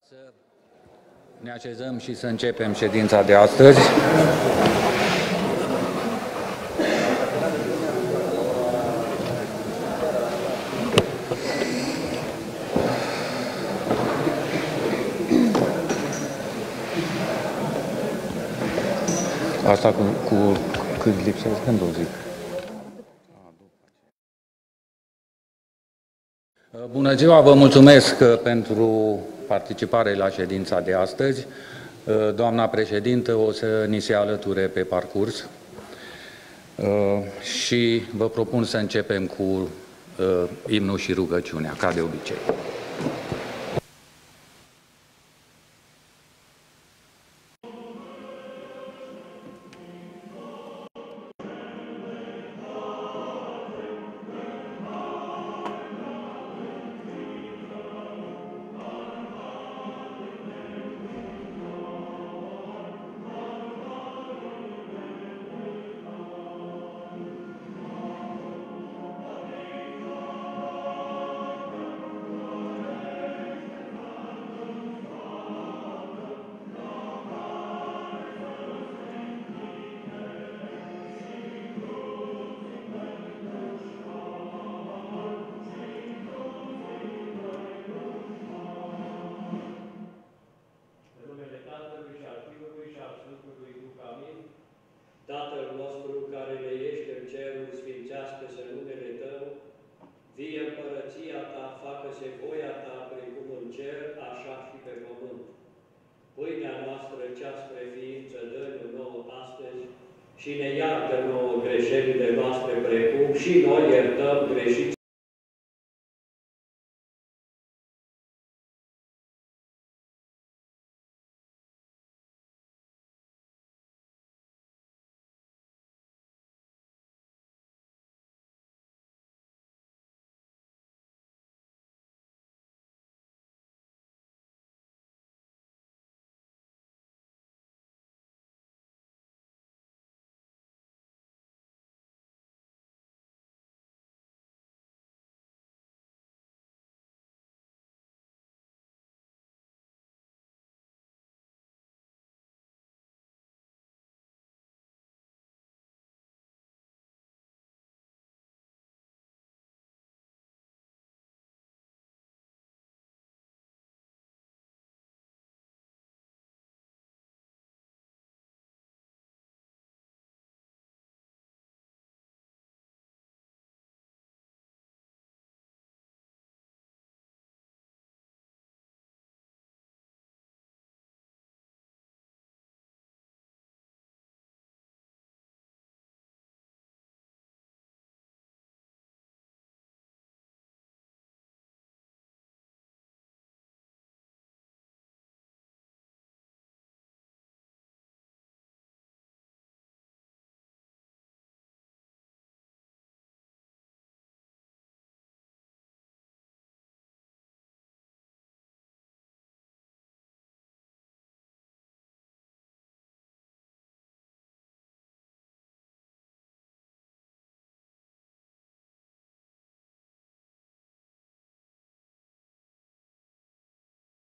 Să ne așezăm și să începem ședința de astăzi. Asta cu cât lipsesc, când o zic. Bună ziua, vă mulțumesc pentru participare la ședința de astăzi. Doamna președintă o să ni se alăture pe parcurs și vă propun să începem cu imnul și rugăciunea, ca de obicei. Tatăl nostru care ne ești în cerul, sfințească-se numele Tău, vie împărăția Ta, facă-se voia Ta, precum în cer, așa și pe pământ. Pâinea noastră cea spre ființă dă-ne nouă astăzi și ne iartă nouă greșelile noastre, precum și noi iertăm greșiți